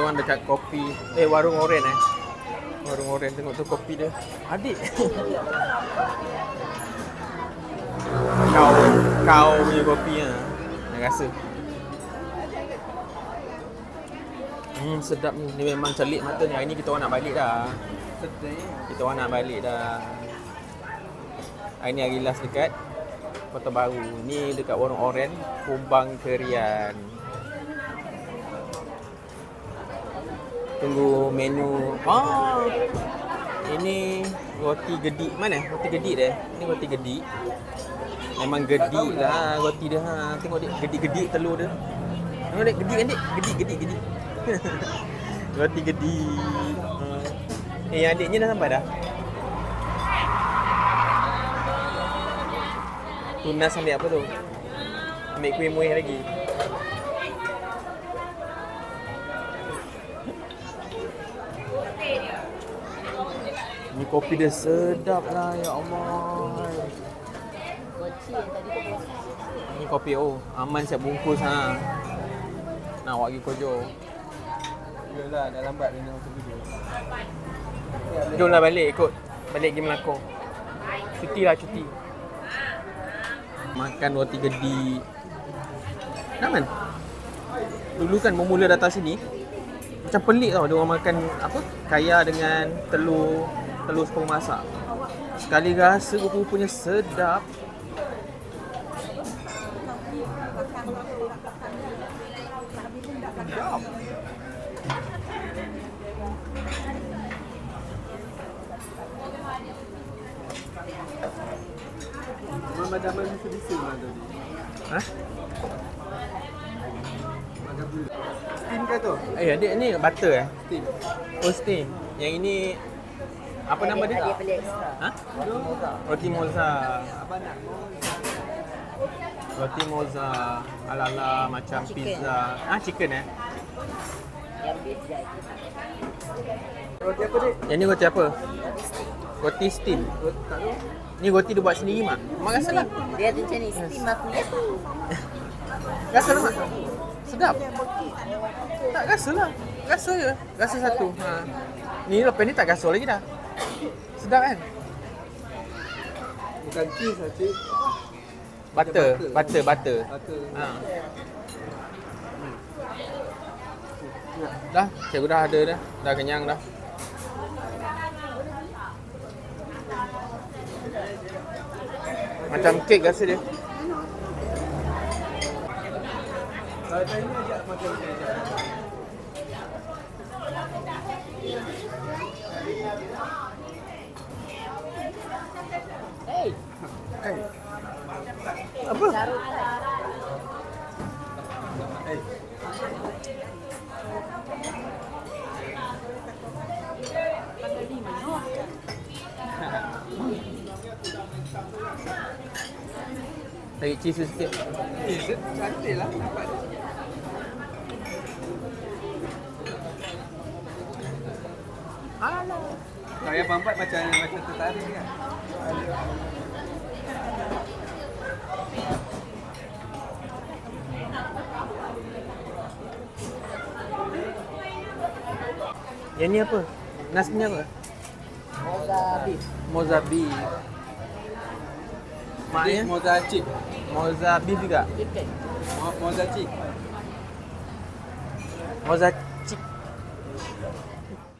orang dekat kopi. Warung oren Warung oren, tengok tu kopi dia. Adik. Kau punya kopi nak rasa. Sedap ni. Ni memang celik mata ni. Hari ni kita orang nak balik dah. Kita orang nak balik dah. Hari ni hari last dekat Kota Baru. Ni dekat warung oren, Kumbang Kerian. Tunggu menu. Ini roti gedik. Mana? Roti gedik dia. Ini roti gedik. Memang gedik lah roti dia. Tengok dia, gedik-gedik telur dia. Tengok dia, gedik kan dik? Gedik. Roti gedik. Yang adiknya dah sampai dah? Tunas ambil apa tu? Ambil kuih muih lagi. Ni kopi dia sedap lah, ya Allah. Ni kopi aman siap bungkus Nak awak pergi Kojo. Yalah, dah lambat ni nak video. Jomlah balik balik pergi Melaka. Cuti. Makan roti gedik. Naman. Dulu kan bermula datang sini macam pelik tau, dia orang makan apa? Kaya dengan telur sepuluh masak. Sekali rasa rupa-rupanya sedap. Madaman bisa lah tadi. Steam ke tu? Adik ni butter Steam. Steam. Yang ini apa nama dia? Dia beli ekstra. Roti moza. Abang nak Roti moza ala-ala macam Chicken. pizza. Chicken Yang beef dia. roti apa dik? Yang ni roti apa? Roti steam. Roti tak tu? Ni roti dia buat sendiri mak. Mak rasa lah. Dia tu macam ni, steam aku ya. Rasa lah mak. Sedap. Tak rasa lah. Rasa je. Rasa satu. Ni lepas ni tak rasa lagi dah. Sedap kan? Bukan cheese lah cik. Butter. Butter. Dah, cikgu dah ada dah. Dah kenyang dah. Macam kek rasa dia. Kalau tadi ajak makan Hey, Apa? Tarik cheese sikit. cheese. Cantik lah. Saya pampat macam tertarik kan. Yang ni apa? Nasinya apa? Moza beef. Maknya Moza chip. moza beef juga. chicken. Moza chip. Moza chip.